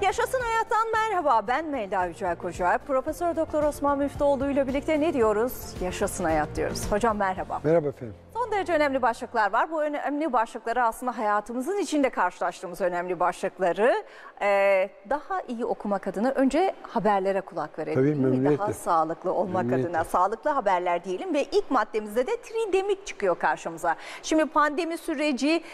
Yaşasın Hayat'tan merhaba. Ben Melda Yücel Koca. Profesör Doktor Osman Müftüoğlu ile birlikte ne diyoruz? Yaşasın Hayat diyoruz. Hocam merhaba. Merhaba efendim. Son derece önemli başlıklar var. Bu önemli başlıkları aslında hayatımızın içinde karşılaştığımız önemli başlıkları daha iyi okumak adına önce haberlere kulak verelim. Tabii, memnuniyetle. Daha sağlıklı olmak adına sağlıklı haberler diyelim ve ilk maddemizde de tridemik çıkıyor karşımıza. Şimdi pandemi süreci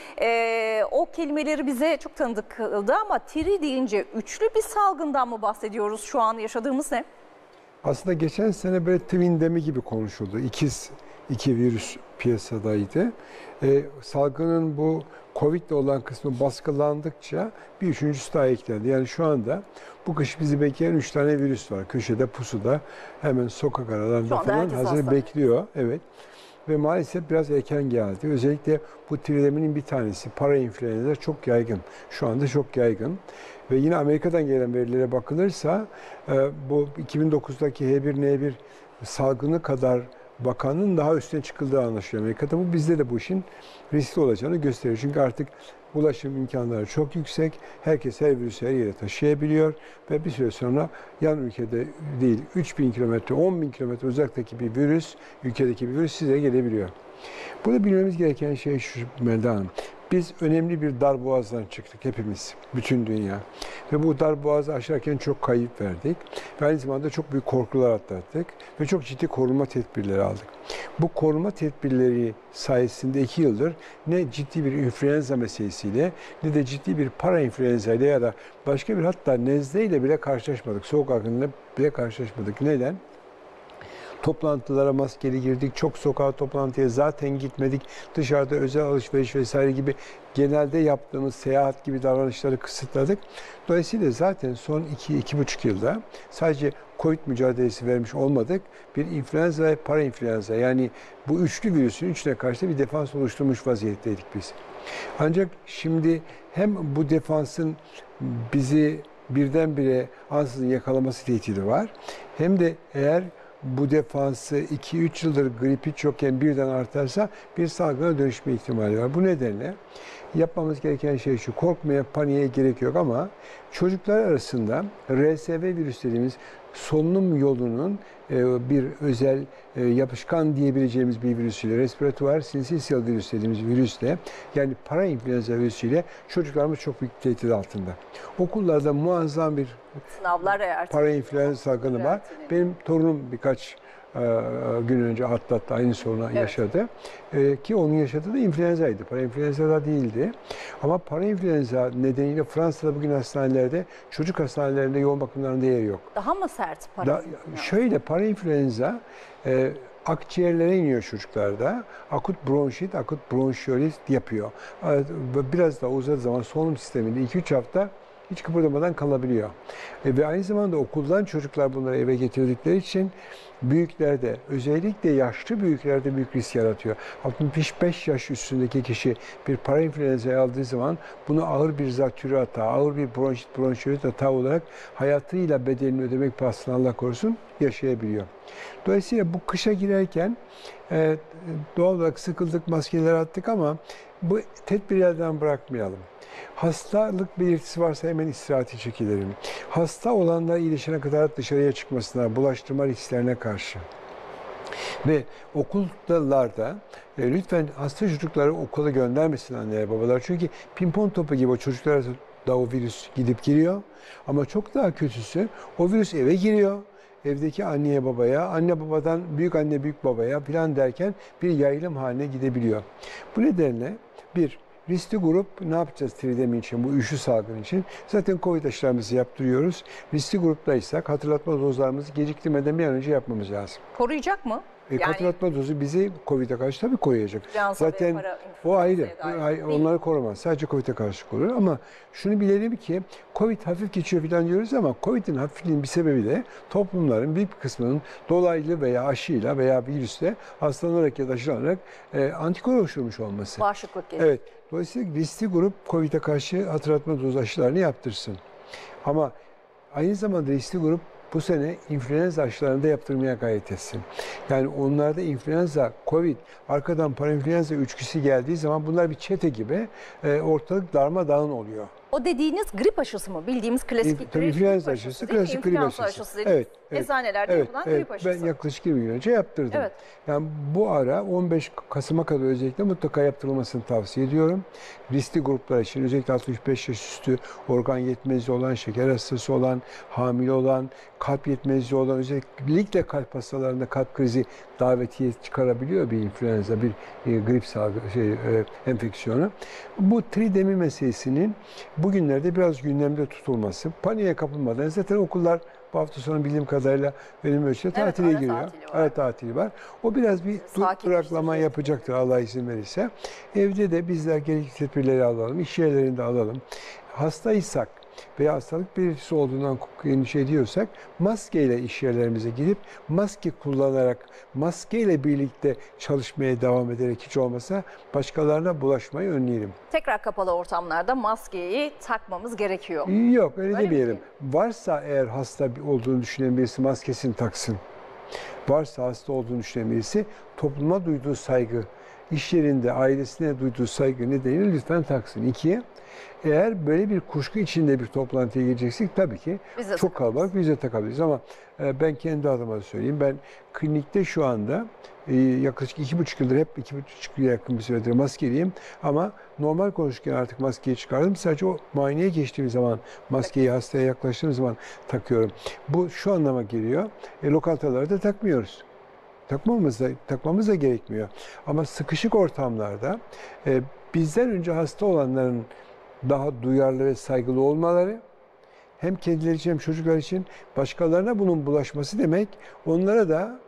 o kelimeleri bize çok tanıdık kıldı ama tri deyince üçlü bir salgından mı bahsediyoruz? Şu an yaşadığımız ne? Aslında geçen sene böyle twindemi gibi konuşuldu. İki virüs piyasadaydı. Salgının bu Covid'le olan kısmı baskılandıkça bir üçüncüsü daha eklendi. Yani şu anda bu kış bizi bekleyen 3 tane virüs var. Köşede, pusuda, hemen sokak aralarında falan hazır bekliyor. Evet. Ve maalesef biraz erken geldi. Özellikle bu trideminin bir tanesi, parainfluenza çok yaygın. Şu anda çok yaygın. Ve yine Amerika'dan gelen verilere bakılırsa bu 2009'daki H1N1 salgını kadar vakanın daha üstüne çıkıldığı anlaşılıyor Amerika'da. Bu bizde de bu işin riskli olacağını gösteriyor. Çünkü artık ulaşım imkanları çok yüksek. Herkes her virüsü her yere taşıyabiliyor. Ve bir süre sonra yan ülkede değil 3.000 kilometre, 10.000 kilometre uzaktaki bir virüs, ülkedeki bir virüs size gelebiliyor. Burada bilmemiz gereken şey şu Melda Hanım. Biz önemli bir darboğazdan çıktık hepimiz, bütün dünya. Ve bu darboğazı aşarken çok kayıp verdik. Ve aynı zamanda çok büyük korkular atlattık. Ve çok ciddi korunma tedbirleri aldık. Bu korunma tedbirleri sayesinde 2 yıldır ne ciddi bir influenza meselesiyle ne de ciddi bir parainfluenza ile ya da başka bir hatta nezleyle bile karşılaşmadık. Soğuk algınlığıyla bile karşılaşmadık. Neden? Toplantılara maskeli girdik, çok sokağa toplantıya zaten gitmedik, dışarıda özel alışveriş vesaire gibi genelde yaptığımız seyahat gibi davranışları kısıtladık. Dolayısıyla zaten son 2-2,5 yılda sadece Covid mücadelesi vermiş olmadık, bir influenza ve parainfluenza yani bu üçlü virüsün üçüne karşı bir defans oluşturmuş vaziyetteydik biz. Ancak şimdi hem bu defansın bizi birdenbire ansızın yakalaması tehdidi var, hem de eğer bu defansı 2-3 yıldır gripi çokken birden artarsa bir salgına dönüşme ihtimali var. Bu nedenle yapmamız gereken şey şu, korkmaya, paniğe gerek yok ama çocuklar arasında RSV virüs dediğimiz solunum yolunun bir özel yapışkan diyebileceğimiz bir virüsüyle, respiratuar sinsitial virüs dediğimiz virüsle yani parainfluenza virüsüyle çocuklarımız çok büyük tehdit altında. Okullarda muazzam bir parainfluenza salgını var. Benim torunum birkaç gün önce atlattı, aynı sorunu yaşadı. Ki onun yaşadığı da influenza'ydı. Parainfluenza da değildi. Ama parainfluenza nedeniyle Fransa'da bugün hastanelerde, çocuk hastanelerinde yoğun bakımlarında yer yok. Daha mı sert parainfluenza? Şöyle, parainfluenza akciğerlere iniyor çocuklarda. Akut bronşit, akut bronşiolit yapıyor. Biraz daha uzadığı zaman solunum sisteminde 2-3 hafta hiç kıpırdamadan kalabiliyor. Ve aynı zamanda okuldan çocuklar bunları eve getirdikleri için büyüklerde, özellikle yaşlı büyüklerde büyük risk yaratıyor. 65 yaş üstündeki kişi bir parainfluenza'yı aldığı zaman bunu ağır bir zatürre hata, ağır bir bronşiolit hata olarak hayatıyla bedelini ödemek pahasına Allah korusun yaşayabiliyor. Dolayısıyla bu kışa girerken doğal olarak sıkıldık, maskeler attık ama bu tedbirlerden bırakmayalım. Hastalık belirtisi varsa hemen istirahate çekilelim. Hasta olanlar iyileşene kadar dışarıya çıkmasına, bulaştırma risklerine karşı. Ve okullarda lütfen hasta çocukları okula göndermesin anneler babalar. Çünkü pimpon topu gibi o çocuklara da o virüs gidip giriyor. Ama çok daha kötüsü o virüs eve giriyor. Evdeki anneye babaya, anne babadan büyük anne büyük babaya falan derken bir yayılım haline gidebiliyor. Bu nedenle riskli grup ne yapacağız tridemi için, bu üçlü salgın için? Zaten Covid aşılarımızı yaptırıyoruz. Riskli gruptaysak hatırlatma dozlarımızı geciktirmeden bir an önce yapmamız lazım. Koruyacak mı? Hatırlatma dozu bizi Covid'e karşı tabii koruyacak. Zaten o ayrı. Onları korumaz. Sadece Covid'e karşı korur. Ama şunu bilelim ki Covid hafif geçiyor falan diyoruz ama Covid'in hafifliğinin bir sebebi de toplumların büyük bir kısmının dolaylı veya aşıyla veya virüsle hastalanarak ya da aşılanarak antikor oluşturmuş olması. Bağışıklık geliyor. Evet. Dolayısıyla riskli grup Covid'e karşı hatırlatma dozu aşılarını yaptırsın. Ama aynı zamanda riskli grup bu sene influenza aşılarını da yaptırmaya gayret etsin. Yani onlarda influenza, Covid, arkadan parainfluenza üçlüsü geldiği zaman bunlar bir çete gibi ortalık darmadağın oluyor. O dediğiniz grip aşısı mı? Bildiğimiz klasik Tabii grip influenza aşısı aşısı, değil mi? klasik grip İnfluenza aşısı. dediğimiz Evet. eczanelerde yapılan grip aşısı. Ben yaklaşık 20 gün önce yaptırdım. Evet. Yani bu ara 15 Kasım'a kadar özellikle mutlaka yaptırılmasını tavsiye ediyorum. Riskli gruplar için özellikle 65 yaş üstü, organ yetmezliği olan, şeker hastası olan, hamile olan, kalp yetmezliği olan, özellikle kalp hastalarında kalp krizi davetiye çıkarabiliyor bir influenza, bir grip enfeksiyonu. Bu tridemi meselesinin bugünlerde biraz gündemde tutulması, paniğe kapılmadan, zaten okullar bu hafta sonu bildiğim kadarıyla benim ölçüde tatile giriyor. Ara tatili var. O biraz bir duraklama yapacaktır Allah izin verirse. Evde de bizler gerekli tedbirleri alalım, iş yerlerinde alalım. Hastaysak veya hastalık belirtisi olduğundan endişe ediyorsak maskeyle iş yerlerimize gidip maske kullanarak, maskeyle birlikte çalışmaya devam ederek hiç olmasa başkalarına bulaşmayı önleyelim. Tekrar kapalı ortamlarda maskeyi takmamız gerekiyor. Yok öyle demeyelim. Varsa eğer hasta olduğunu düşünen birisi maskesini taksın. Varsa hasta olduğunu düşünen birisi topluma duyduğu saygı, iş yerinde ailesine duyduğu saygı nedeniyle lütfen taksın. 2, eğer böyle bir kuşku içinde bir toplantıya gireceksek tabii ki çok kalabalık biz de takabiliriz ama ben kendi adıma söyleyeyim. Ben klinikte şu anda yaklaşık 2,5 yıldır hep 2,5 yıla yakın bir süredir maskeliyim ama normal konuşurken artık maskeyi çıkardım. Sadece o muayeneye geçtiğim zaman maskeyi hastaya yaklaştığım zaman takıyorum. Bu şu anlama geliyor. Lokantalarda takmıyoruz. Takmamız da gerekmiyor. Ama sıkışık ortamlarda bizden önce hasta olanların daha duyarlı ve saygılı olmaları, hem kendileri için hem çocuklar için başkalarına bunun bulaşması demek, onlara da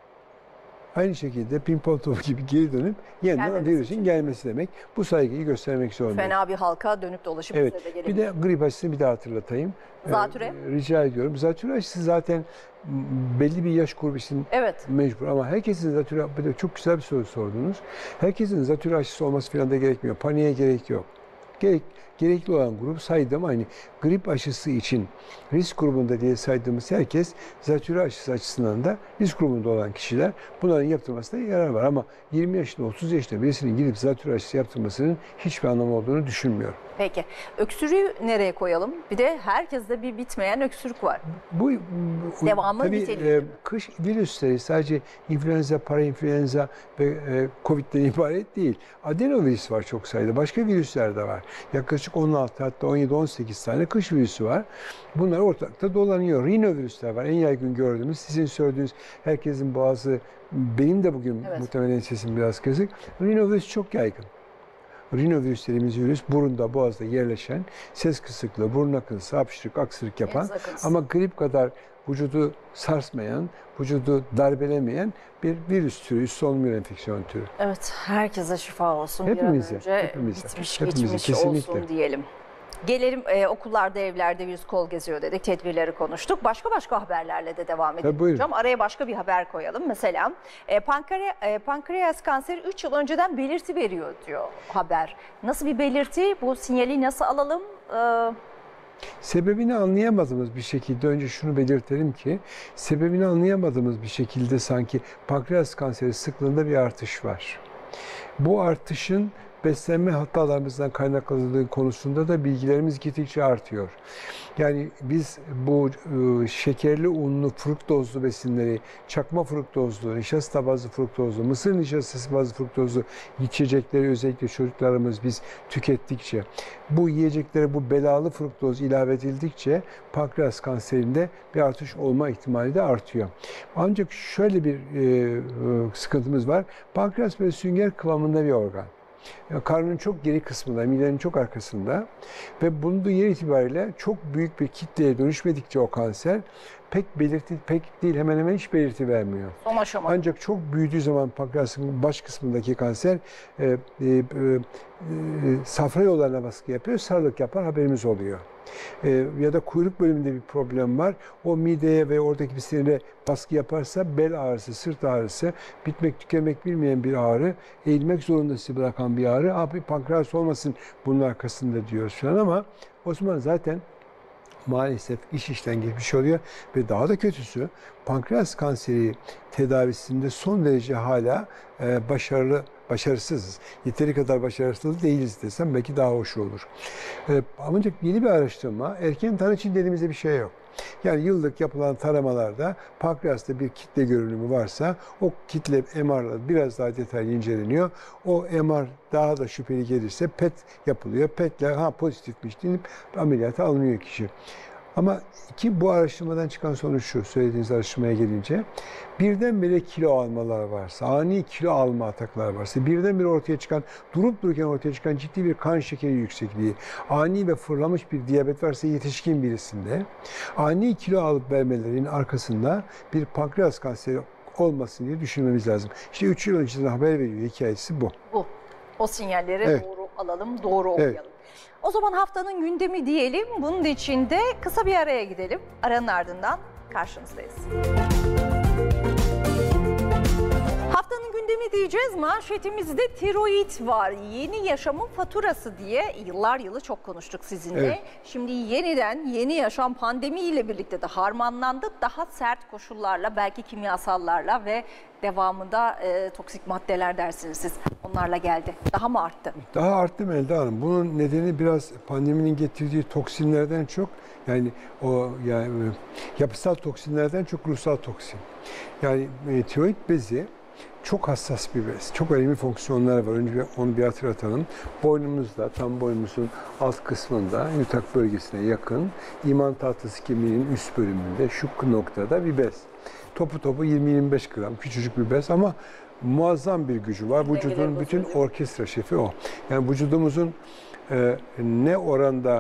aynı şekilde pimpon topu gibi geri dönüp yeniden virüsün gelmesi demek. Bu saygıyı göstermek zorundayız. Fena bir halka dönüp dolaşıp bize de gelebilir. Bir de grip aşısını bir daha hatırlatayım. Zatüre? Rica ediyorum. Zatüre aşısı zaten belli bir yaş grubu için mecbur ama herkesin zatüre, çok güzel bir soru sordunuz. Herkesin zatüre aşısı olması falan da gerekmiyor. Paniğe gerek yok. Gerekli olan grup saydım. Aynı grip aşısı için risk grubunda diye saydığımız herkes zatüre aşısı açısından da risk grubunda olan kişiler, bunların yaptırmasına yarar var. Ama 20 yaşında 30 yaşında birisinin gidip zatüre aşısı yaptırmasının hiçbir anlamı olduğunu düşünmüyorum. Peki. Öksürüğü nereye koyalım? Bir de herkeste bir bitmeyen öksürük var. Bu devamı niteliği. Kış virüsleri sadece influenza, parainfluenza ve Covid'den ibaret değil. Adenovirüs var çok sayıda. Başka virüsler de var. Yaklaşık 16 hatta 17-18 tane kış virüsü var. Bunlar ortalıkta dolanıyor. Rinovirüsler var. En yaygın gördüğümüz, sizin söylediğiniz, herkesin boğazı, benim de bugün muhtemelen sesim biraz kısık. Rinovirüs çok yaygın. Rinovirüs dediğimiz virüs burunda, boğazda yerleşen, ses kısıklığı, burun akıntısı, hapşırık, aksırık yapan ama grip kadar vücudu sarsmayan, vücudu darbelemeyen bir virüs türü, üst solunum yolu enfeksiyon türü. Evet, herkese şifa olsun. Hepimize, bitmiş geçmiş olsun diyelim. Gelelim okullarda, evlerde virüs kol geziyor dedik, tedbirleri konuştuk. Başka haberlerle de devam edelim hocam. Araya başka bir haber koyalım. Mesela pankreas kanseri 3 yıl önceden belirti veriyor diyor haber. Nasıl bir belirti? Bu sinyali nasıl alalım? Sebebini anlayamadığımız bir şekilde, önce şunu belirtelim ki, sebebini anlayamadığımız bir şekilde sanki pankreas kanseri sıklığında bir artış var. Bu artışın beslenme hatalarımızdan kaynaklandığı konusunda da bilgilerimiz gittikçe artıyor. Yani biz bu şekerli, unlu, fruktozlu besinleri, çakma fruktozlu, nişasta bazlı fruktozlu, mısır nişastası bazlı fruktozlu içecekleri özellikle çocuklarımız biz tükettikçe, bu yiyeceklere bu belalı fruktoz ilave edildikçe pankreas kanserinde bir artış olma ihtimali de artıyor. Ancak şöyle bir sıkıntımız var. Pankreas böyle sünger kıvamında bir organ. Karnın çok geri kısmında, midenin çok arkasında ve bulunduğu yer itibariyle çok büyük bir kitleye dönüşmedikçe o kanser pek değil, hemen hemen hiç belirti vermiyor. Ancak çok büyüdüğü zaman pankreasın baş kısmındaki kanser safra yollarına baskı yapıyor, sarılık yapar, haberimiz oluyor. Ya da kuyruk bölümünde bir problem var. O mideye ve oradaki bir sinire baskı yaparsa bel ağrısı, sırt ağrısı, bitmek tükenmek bilmeyen bir ağrı, eğilmek zorunda sizi bırakan bir ağrı. Abi pankreas olmasın bunun arkasında diyoruz falan ama o zaman zaten maalesef iş işten geçmiş oluyor ve daha da kötüsü pankreas kanseri tedavisinde son derece hala başarılı başarısızız. Yeteri kadar başarısız değiliz desem belki daha hoş olur. Ancak yeni bir araştırma, erken tanı için dediğimizde bir şey yok. Yani yıllık yapılan taramalarda pankreasta bir kitle görünümü varsa o kitle MR'la biraz daha detaylı inceleniyor. O MR daha da şüpheli gelirse PET yapılıyor. PET'le pozitifmiş denip ameliyata alınıyor kişi. Ama bu araştırmadan çıkan sonuç şu, söylediğiniz araştırmaya gelince, birdenbire kilo almalar varsa, ani kilo alma ataklar varsa, birdenbire ortaya çıkan, durup dururken ortaya çıkan ciddi bir kan şekeri yüksekliği, ani ve fırlamış bir diyabet varsa yetişkin birisinde, ani kilo alıp vermelerin arkasında bir pankreas kanseri olmasın diye düşünmemiz lazım. İşte 3 yıl öncesinden haber veriyor, hikayesi bu. Bu. O sinyalleri Evet. doğru alalım, doğru okuyalım. Evet. O zaman haftanın gündemi diyelim. Bunun için de kısa bir araya gidelim. Aranın ardından karşınızdayız. Haftanın gündemi diyeceğiz. Manşetimizde tiroid var. Yeni yaşamın faturası diye yıllar yılı çok konuştuk sizinle. Evet. Şimdi yeniden yeni yaşam pandemiyle birlikte de harmanlandı. Daha sert koşullarla, belki kimyasallarla ve devamında toksik maddeler dersiniz siz. Onlarla geldi. Daha mı arttı? Daha arttı Melda Hanım. Bunun nedeni biraz pandeminin getirdiği toksinlerden çok, yani yapısal toksinlerden çok ruhsal toksin. Yani tiroid bezi çok hassas bir bez. Çok önemli fonksiyonlar var. Önce onu bir hatırlatalım. Boynumuzda, tam boynumuzun alt kısmında, yutak bölgesine yakın, iman tahtası kemiğinin üst bölümünde, şu noktada bir bez. Topu 20-25 gram, küçücük bir bez ama muazzam bir gücü var. Vücudun bütün orkestra şefi o. Yani vücudumuzun ne oranda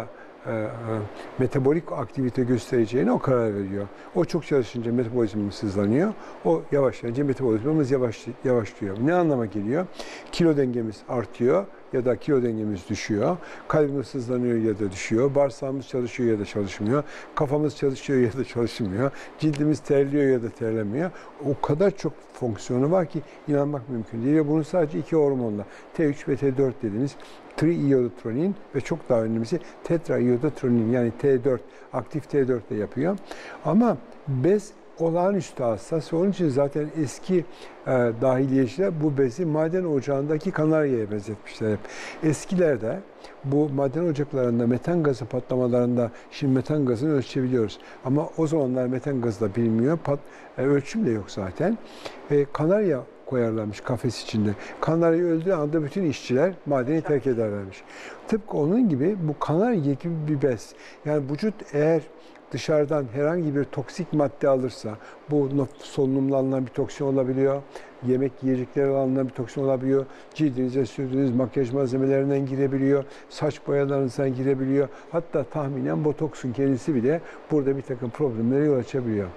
metabolik aktivite göstereceğine o karar veriyor. O çok çalışınca metabolizmamız hızlanıyor. O yavaşlayınca metabolizmamız yavaşlıyor. Ne anlama geliyor? Kilo dengemiz artıyor ya da kilo dengemiz düşüyor. Kalbimiz hızlanıyor ya da düşüyor. Bağırsağımız çalışıyor ya da çalışmıyor. Kafamız çalışıyor ya da çalışmıyor. Cildimiz terliyor ya da terlemiyor. O kadar çok fonksiyonu var ki inanmak mümkün değil. Ve bunu sadece 2 hormonla, T3 ve T4 dediğimiz triiyodotronin ve çok daha önemlisi tetraiyodotronin, yani T4, aktif T4 de yapıyor. Ama bez olağanüstü hassas. Onun için zaten eski dahiliyeciler bu bezi maden ocağındaki kanaryaya benzetmişler hep. Eskilerde bu maden ocaklarında metan gazı patlamalarında şimdi metan gazını ölçebiliyoruz. Ama o zamanlar metan gazı da bilmiyor. Ölçüm de yok zaten. Kanarya koyarlarmış kafes içinde. Kanarya öldüğü anda bütün işçiler madeni terk ederlermiş. Tıpkı onun gibi bu kanarya gibi bir bez. Yani vücut eğer dışarıdan herhangi bir toksik madde alırsa, bu solunumla alınan bir toksin olabiliyor, yemek yiyecekleri alınan bir toksin olabiliyor, cildinize sürdüğünüz makyaj malzemelerinden girebiliyor, saç boyalarınızdan girebiliyor, hatta tahminen botoksun kendisi bile burada bir takım problemlere yol açabiliyor.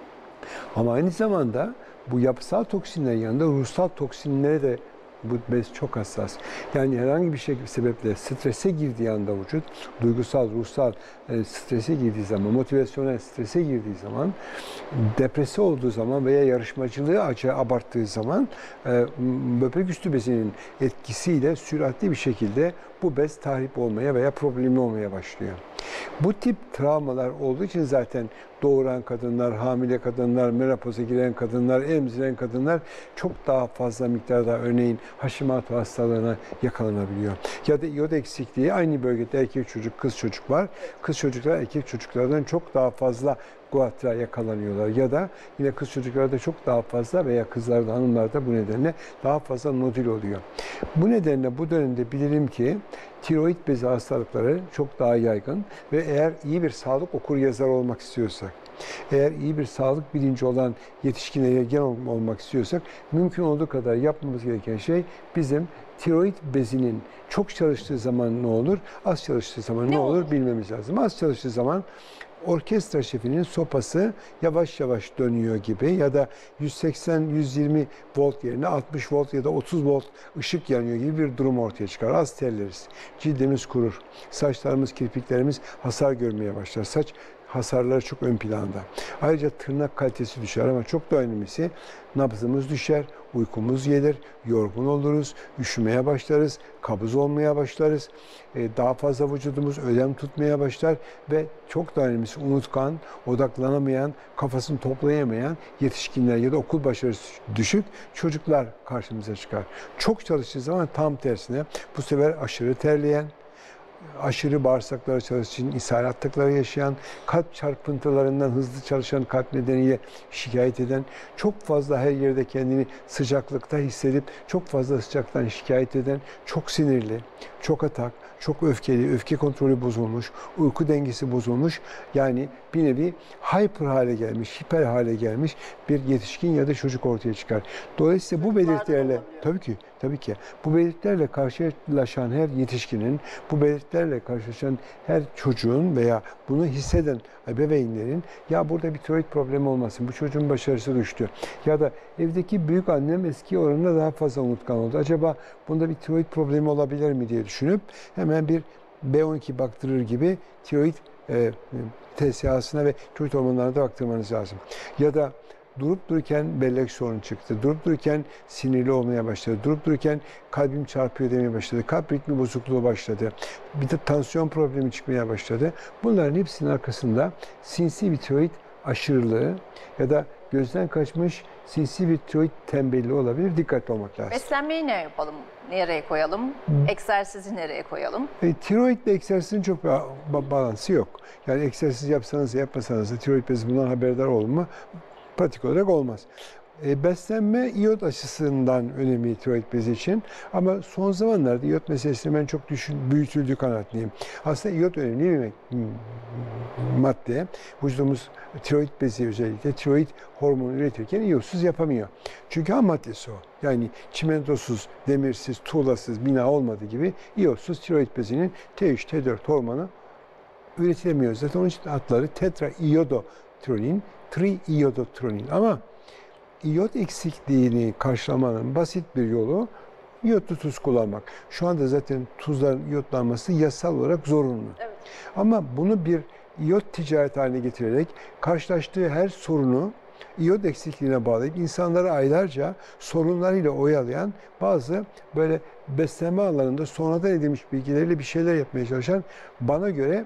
Ama aynı zamanda bu yapısal toksinlerin yanında ruhsal toksinlere de bu bez çok hassas. Yani herhangi bir sebeple strese girdiği anda vücut, duygusal, ruhsal strese girdiği zaman, motivasyonel strese girdiği zaman, depresi olduğu zaman veya yarışmacılığı abarttığı zaman böbrek üstü bezinin etkisiyle süratli bir şekilde bu bez tahrip olmaya veya problemli olmaya başlıyor. Bu tip travmalar olduğu için zaten doğuran kadınlar, hamile kadınlar, menopoza giren kadınlar, emziren kadınlar çok daha fazla miktarda örneğin Hashimoto hastalığına yakalanabiliyor. Ya da iyot eksikliği, aynı bölgede erkek çocuk, kız çocuk var. Kız çocuklar erkek çocuklardan çok daha fazla goitre yakalanıyorlar. Ya da yine kız çocuklarda çok daha fazla veya kızlarda, hanımlarda bu nedenle daha fazla nodül oluyor. Bu nedenle bu dönemde bilirim ki tiroid bezi hastalıkları çok daha yaygın ve eğer iyi bir sağlık okuryazarı olmak istiyorsak, eğer iyi bir sağlık bilinci olan yetişkinlere genel olmak istiyorsak, mümkün olduğu kadar yapmamız gereken şey bizim tiroid bezinin çok çalıştığı zaman ne olur, az çalıştığı zaman ne olur bilmemiz lazım. Az çalıştığı zaman orkestra şefinin sopası yavaş yavaş dönüyor gibi ya da 180-120 volt yerine 60 volt ya da 30 volt ışık yanıyor gibi bir durum ortaya çıkar. Az terleriz. Cildimiz kurur. Saçlarımız, kirpiklerimiz hasar görmeye başlar. Saç hasarları çok ön planda. Ayrıca tırnak kalitesi düşer ama çok da önemlisi nabzımız düşer, uykumuz gelir, yorgun oluruz, üşümeye başlarız, kabız olmaya başlarız, daha fazla vücudumuz ödem tutmaya başlar ve çok da önemlisi unutkan, odaklanamayan, kafasını toplayamayan yetişkinler ya da okul başarısı düşük çocuklar karşımıza çıkar. Çok çalıştığı zaman tam tersine bu sefer aşırı terleyen, aşırı bağırsakları çalıştığı için ishal atakları yaşayan, kalp çarpıntılarından hızlı çalışan kalp nedeniyle şikayet eden, çok fazla her yerde kendini sıcaklıkta hissedip çok fazla sıcaktan şikayet eden, çok sinirli, çok atak, çok öfkeli, öfke kontrolü bozulmuş, uyku dengesi bozulmuş, yani bir nevi hyper hale gelmiş, hiper hale gelmiş bir yetişkin ya da çocuk ortaya çıkar. Dolayısıyla bu belirtilerle, tabii ki bu belirtilerle karşılaşan her yetişkinin, bu belirtilerle karşılaşan her çocuğun veya bunu hisseden ebeveynlerin ya burada bir tiroid problemi olmasın, bu çocuğun başarısı düştü ya da evdeki büyük annem eski oranında daha fazla unutkan oldu. Acaba bunda bir tiroid problemi olabilir mi diye düşünüp hemen bir B12 baktırır gibi tiroid TSH'sına ve tiroid hormonlarına da baktırmanız lazım. Ya da durup dururken bellek sorunu çıktı, durup dururken sinirli olmaya başladı, durup dururken kalbim çarpıyor demeye başladı, kalp ritmi bozukluğu başladı, bir de tansiyon problemi çıkmaya başladı. Bunların hepsinin arkasında sinsi bir tiroid aşırılığı ya da gözden kaçmış sinsi bir tiroid tembelliği olabilir. Dikkatli olmak lazım. Beslenmeyi ne yapalım? Nereye koyalım? Egzersizi nereye koyalım? Tiroidle egzersizin çok bir balansı yok. Yani egzersiz yapsanız da yapmasanız da tiroid bezi bundan haberdar olma pratik olarak olmaz. Beslenme iyot açısından önemli tiroid bezi için ama son zamanlarda iyot meselesini ben çok büyütüldüğü kanaatindeyim. Aslında iyot önemli bir madde. Vücudumuz tiroid bezi özellikle tiroid hormonu üretirken iyotsuz yapamıyor. Çünkü ham maddesi o. Yani çimentosuz, demirsiz, tuğlasız bina olmadığı gibi iyotsuz tiroid bezinin T3, T4 hormonu üretilemiyor. Zaten onun için adları tetraiyodotronin, triiyodotronin. Ama iyot eksikliğini karşılamanın basit bir yolu iyotlu tuz kullanmak. Şu anda zaten tuzların iyotlanması yasal olarak zorunlu. Evet. Ama bunu bir iyot ticaret haline getirerek karşılaştığı her sorunu iyot eksikliğine bağlayıp insanları aylarca sorunlarıyla oyalayan bazı böyle beslenme alanında sonradan edilmiş bilgileriyle bir şeyler yapmaya çalışan bana göre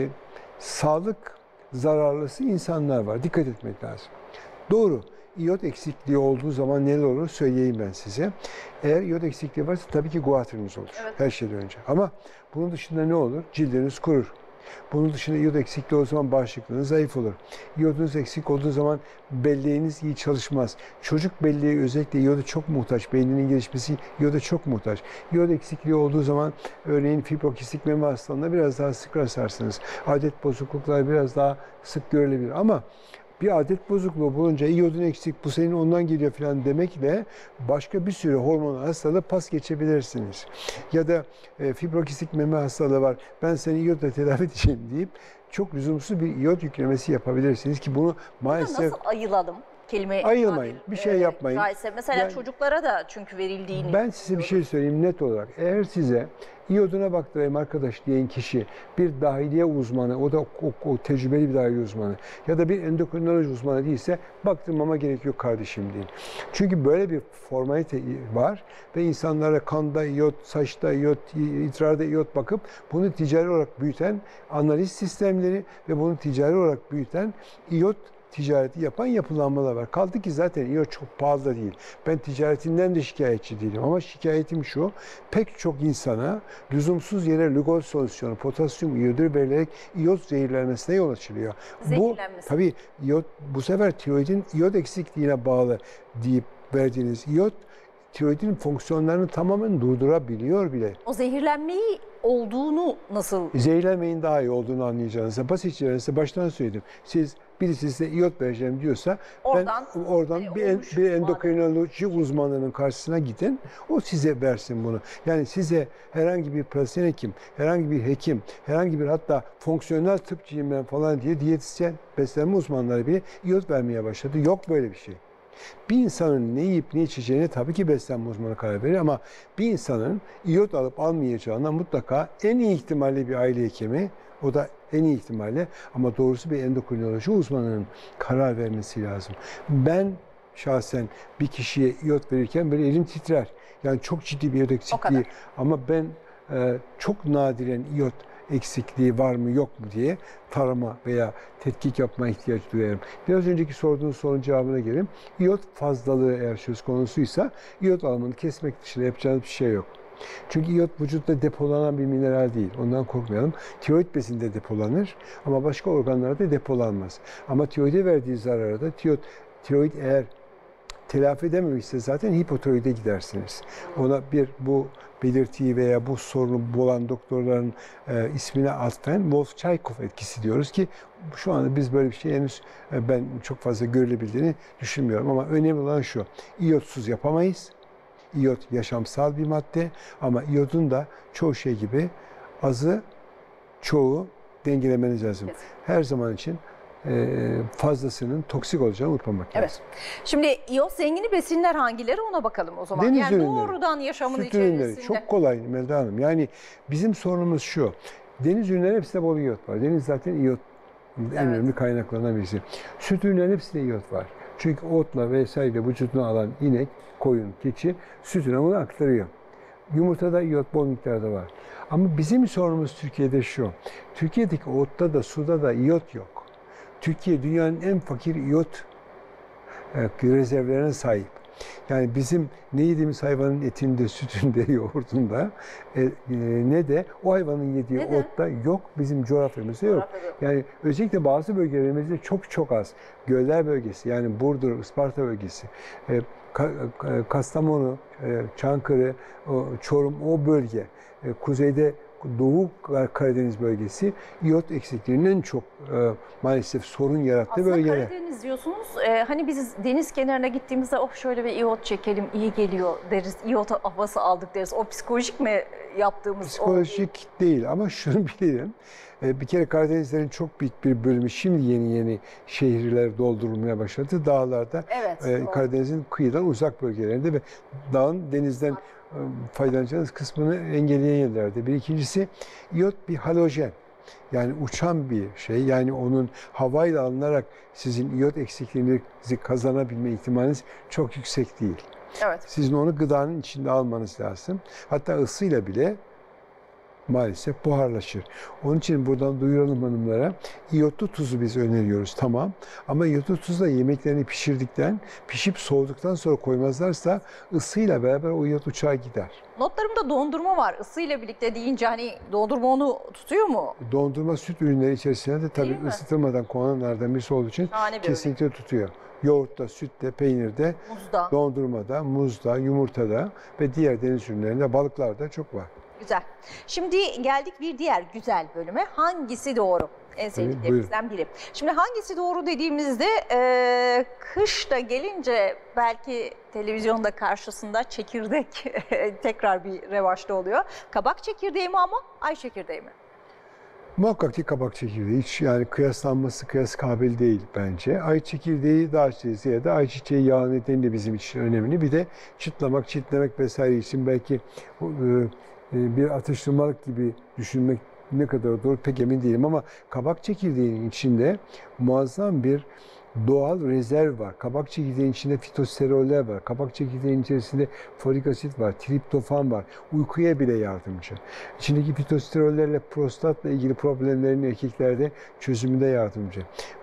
sağlık zararlısı insanlar var. Dikkat etmek lazım. Doğru. İyot eksikliği olduğu zaman neler olur söyleyeyim ben size. Eğer iyot eksikliği varsa tabii ki guatriniz olur. Evet. Her şeyden önce. Ama bunun dışında ne olur? Cildiniz kurur. Bunun dışında iyot eksikliği olduğu zaman bağışıklığınız zayıf olur. İyotunuz eksik olduğu zaman belleğiniz iyi çalışmaz. Çocuk belleği özellikle iyoda çok muhtaç. Beyninin gelişmesi iyoda çok muhtaç. İyot eksikliği olduğu zaman örneğin fibrokistik meme hastalığında biraz daha sık rastlarsınız. Adet bozuklukları biraz daha sık görülebilir ama bir adet bozukluğu bulunca iyodun eksik, bu senin ondan geliyor falan demekle başka bir sürü hormon hastalığı pas geçebilirsiniz. Ya da fibrokistik meme hastalığı var, ben seni iyodla tedavi edeceğim deyip çok lüzumsuz bir iyod yüklemesi yapabilirsiniz ki bunu maalesef... Nasıl ayılalım? Ayılmayın, bir şey yapmayın. Mesela yani, çocuklara da çünkü verildiğini... Ben size bir şey söyleyeyim net olarak. Eğer size iyoduna baktırayım arkadaş diyen kişi bir dahiliye uzmanı, o da o tecrübeli bir dahiliye uzmanı ya da bir endokrinoloji uzmanı değilse baktırmama gerek yok kardeşim deyin. Çünkü böyle bir formalite var ve insanlara kanda iyot, saçta iyot, idrarda iyot bakıp bunu ticari olarak büyüten analiz sistemleri ve bunu ticari olarak büyüten iyot ticareti yapan yapılanmalar var. Kaldı ki zaten iyot çok pahalı da değil. Ben ticaretinden de şikayetçi değilim ama şikayetim şu, pek çok insana lüzumsuz yere lugol solüsyonu, potasyum iyodür verilerek iyot zehirlenmesine yol açılıyor. Bu tabii iyot, bu sefer tiroidin iyot eksikliğine bağlı deyip verdiğiniz iyot tiroidin fonksiyonlarını tamamen durdurabiliyor bile. O zehirlenmeyi olduğunu nasıl? Zehirlenmeyin daha iyi olduğunu anlayacağınızda basitçe size baştan söyledim. Birisi size iyot vereceğim diyorsa oradan bir endokrinoloji uzmanının karşısına gidin. O size versin bunu. Yani size herhangi bir pratisyen hekim, herhangi bir hekim, herhangi bir hatta fonksiyonel tıpçıyım ben falan diye diyetisyen, beslenme uzmanları bile iyot vermeye başladı. Yok böyle bir şey. Bir insanın ne yiyip ne içeceğine tabii ki beslenme uzmanı karar verir ama bir insanın iyot alıp almayacağına mutlaka en iyi ihtimalle bir aile hekimi, o da en iyi ihtimalle ama doğrusu bir endokrinoloji uzmanının karar vermesi lazım. Ben şahsen bir kişiye iyot verirken böyle elim titrer. Yani çok ciddi bir iyot eksikliği. Ama ben çok nadiren iyot eksikliği var mı yok mu diye tarama veya tetkik yapma ihtiyaç duyarım. Biraz önceki sorduğunuz sorunun cevabına geleyim. İyot fazlalığı eğer söz konusuysa iyot alımını kesmek dışında yapacağınız bir şey yok. Çünkü iyot vücutta depolanan bir mineral değil. Ondan korkmayalım. Tiroid bezinde depolanır ama başka organlarda depolanmaz. Ama tiroide verdiği zararı da tiroid eğer telafi edememişse zaten hipotiroide gidersiniz. Ona bu belirtiyi veya bu sorunu bulan doktorların ismine atfen Wolff-Chaikoff etkisi diyoruz ki şu anda biz böyle bir şey henüz ben çok fazla görülebildiğini düşünmüyorum. Ama önemli olan şu, iyotsuz yapamayız. İyot yaşamsal bir madde ama iyotun da çoğu şey gibi azı, çoğu dengelemeniz lazım. Evet. Her zaman için fazlasının toksik olacağını unutmamak lazım. Evet. Şimdi iyot zengini besinler hangileri ona bakalım o zaman. Deniz yani ürünleri, doğrudan yaşamın süt içerisinde. ürünleri çok kolay Melda Hanım. Yani bizim sorunumuz şu. Deniz ürünleri hepsinde bol iyot var. Deniz zaten iyot en önemli kaynaklarından birisi. Süt ürünleri hepsinde iyot var. Çünkü otla vesaire vücuduna alan inek, koyun, keçi sütüne bunu aktarıyor. Yumurtada iyot bol miktarda var. Ama bizim sorunumuz Türkiye'de şu. Türkiye'deki otta da suda da iyot yok. Türkiye dünyanın en fakir iyot rezervlerine sahip. Yani bizim ne yediğimiz hayvanın etinde, sütünde, yoğurdunda ne de o hayvanın yediği otta yok. Bizim coğrafyamızda yok. Yani özellikle bazı bölgelerimizde çok çok az. Göller bölgesi yani Burdur, Isparta bölgesi, Kastamonu, Çankırı, Çorum o bölge, kuzeyde Doğu Karadeniz bölgesi iyot eksikliğinin en çok maalesef sorun yarattığı bölgeler. Aslında Karadeniz diyorsunuz. Hani biz deniz kenarına gittiğimizde şöyle bir iyot çekelim, iyi geliyor deriz. İyot havası aldık deriz. O psikolojik mi yaptığımız? Psikolojik değil ama şunu bilelim. Bir kere Karadenizlerin çok büyük bir bölümü şimdi yeni şehirler doldurulmaya başladı. Dağlarda, Karadeniz'in kıyıdan uzak bölgelerinde ve dağın denizden faydalanacağınız kısmını engelleyen yerlerde. Bir ikincisi iyot bir halojen. Yani uçan bir şey. Yani onun havayla alınarak sizin iyot eksikliğinizi kazanabilme ihtimaliniz çok yüksek değil. Evet. Sizin onu gıdanın içinde almanız lazım. Hatta ısıyla bile maalesef buharlaşır. Onun için buradan duyuralım hanımlara. İyotlu tuzu biz öneriyoruz tamam. Ama iyotlu tuzla yemeklerini pişip soğuduktan sonra koymazlarsa ısıyla beraber o iyot uçağa gider. Notlarımda dondurma var. Isıyla birlikte deyince hani dondurma onu tutuyor mu? Dondurma süt ürünleri içerisinde de tabii ısıtılmadan konanlardan birisi olduğu için kesinlikle tutuyor. Yoğurtta, sütte, peynirde, muzda, dondurmada, muzda, yumurtada ve diğer deniz ürünlerinde, balıklarda çok var. Güzel. Şimdi geldik bir diğer güzel bölüme. Hangisi doğru? En sevdiklerimizden biri. Şimdi hangisi doğru dediğimizde kış da gelince belki televizyonda karşısında çekirdek tekrar bir revaçta oluyor. Kabak çekirdeği mi ama ay çekirdeği mi? Muhakkak ki kabak çekirdeği hiç yani kıyaslanması kıyas kabil değil bence. Ay çekirdeği daha ziyade ayçiçeği yağı nedeniyle bizim için önemli. Bir de çıtlamak, çitlemek vesaire için belki bir atıştırmalık gibi düşünmek ne kadar doğru pek emin değilim ama kabak çekirdeğinin içinde muazzam bir doğal rezerv var. Kabak çekirdeğinin içinde fitosteroller var. Kabak çekirdeğinin içerisinde folik asit var, triptofan var. Uykuya bile yardımcı. İçindeki fitosterollerle prostatla ilgili problemlerin erkeklerde çözümünde yardımcı.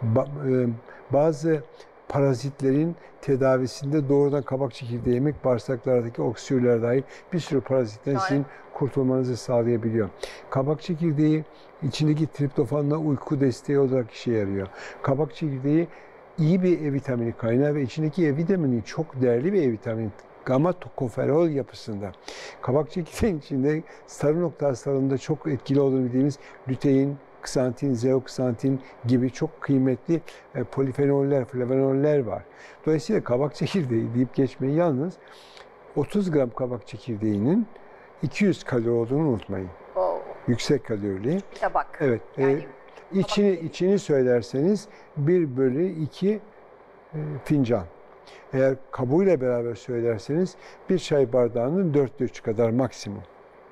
Bazı parazitlerin tedavisinde doğrudan kabak çekirdeği yemek bağırsaklardaki oksiyürler dahil bir sürü parazitten sizin kurtulmanızı sağlayabiliyor. Kabak çekirdeği içindeki triptofanla uyku desteği olarak işe yarıyor. Kabak çekirdeği iyi bir E vitamini kaynağı ve içindeki E vitamini çok değerli bir E vitamini. Gamma tokoferol yapısında. Kabak çekirdeğinin içinde sarı nokta hastalarında çok etkili olduğunu bildiğimiz lütein, ksantin, zeoksantin gibi çok kıymetli polifenoller, flavonoller var. Dolayısıyla kabak çekirdeği deyip geçmeyi yalnız 30 gram kabak çekirdeğinin 200 kalori olduğunu unutmayın. Yüksek kalorili. Tabak. Evet. Yani, içini söylerseniz 1/2 fincan. Eğer kabuğuyla beraber söylerseniz bir çay bardağının 4'te 3 kadar maksimum.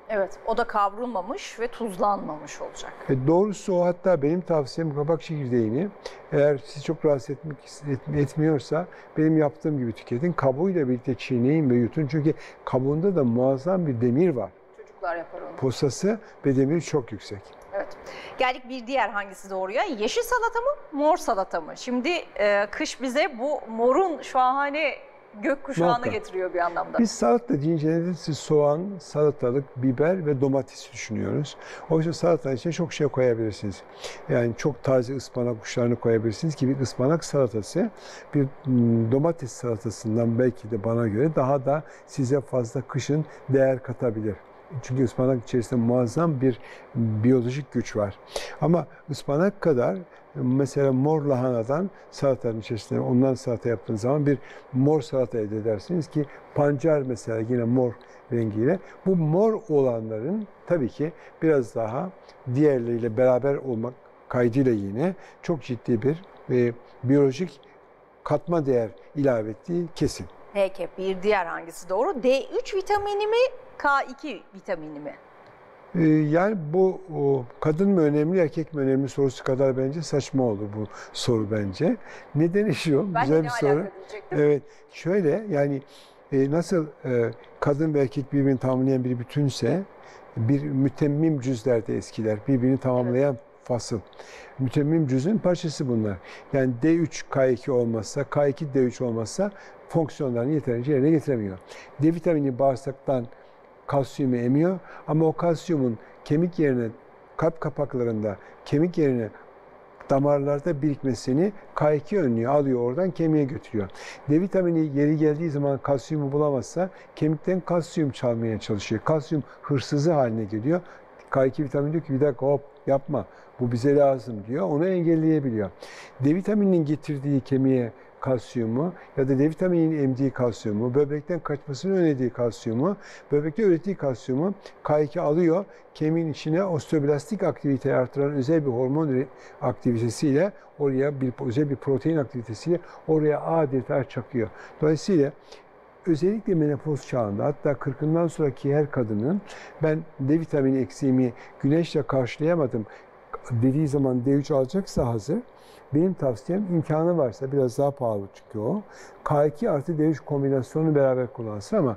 Evet, o da kavrulmamış ve tuzlanmamış olacak. Doğrusu o, hatta benim tavsiyem kabak çekirdeğini eğer sizi çok rahatsız etmiyorsa benim yaptığım gibi tüketin. Kabuğuyla birlikte çiğneyin ve yutun. Çünkü kabuğunda da muazzam bir demir var. Çocuklar yapar onu. Posası ve demiri çok yüksek. Evet. Geldik bir diğer hangisi doğruya? Yeşil salata mı, mor salata mı? Şimdi kış bize bu morun şahane gökkuşağını Muhakkak getiriyor bir anlamda. Biz salata deyince de siz soğan, salatalık, biber ve domates düşünüyoruz. Oysa salatanın içine çok şey koyabilirsiniz. Yani çok taze ıspanak uçlarını koyabilirsiniz ki bir ıspanak salatası bir domates salatasından belki de bana göre daha da size fazla kışın değer katabilir. Çünkü ıspanak içerisinde muazzam bir biyolojik güç var. Ama ıspanak kadar mesela mor lahanadan salatanın içerisinde ondan salata yaptığınız zaman bir mor salata elde edersiniz ki pancar mesela yine mor rengiyle. Bu mor olanların tabii ki biraz daha diğerleriyle beraber olmak kaydıyla yine çok ciddi bir biyolojik katma değer ilave ettiği kesin. Peki bir diğer hangisi doğru? D3 vitamini mi, K2 vitamini mi? Yani bu kadın mı önemli, erkek mi önemli sorusu kadar bence saçma olur bu soru bence. Nedeni şu, Ben güzel de bir ne soru. alaka diyecektim. Evet, şöyle yani nasıl kadın ve erkek birbirini tamamlayan bir bütünse bir mütemmim cüzlerde eskiler, birbirini tamamlayan fasıl. Mütemmim cüzün parçası bunlar. Yani D3 K2 olmazsa, K2 D3 olmazsa fonksiyonlarını yeterince yerine getiremiyor. D vitamini bağırsaktan kalsiyumu emiyor ama o kalsiyumun kemik yerine, kalp kapaklarında, kemik yerine damarlarda birikmesini K2 önlüyor, alıyor oradan kemiğe götürüyor. D vitamini yeri geldiği zaman kalsiyumu bulamazsa kemikten kalsiyum çalmaya çalışıyor. Kalsiyum hırsızı haline geliyor. K2 vitamini diyor ki bir dakika hop yapma bu bize lazım diyor. Onu engelleyebiliyor. D vitamininin getirdiği kemiğe kalsiyumu ya da D vitamininin emdiği kalsiyumu, böbrekten kaçmasını önlediği kalsiyumu, böbrekte ürettiği kalsiyumu K2 alıyor. Kemiğin içine osteoblastik aktiviteyi artıran özel bir hormon aktivitesiyle oraya özel bir protein aktivitesiyle oraya adeta çakıyor. Dolayısıyla özellikle menopoz çağında hatta 40'ından sonraki her kadının ben D vitamini eksiğimi güneşle karşılayamadım dediği zaman D3 alacaksa hazır. Benim tavsiyem imkanı varsa biraz daha pahalı çünkü o. K2 artı D3 kombinasyonunu beraber kullansın ama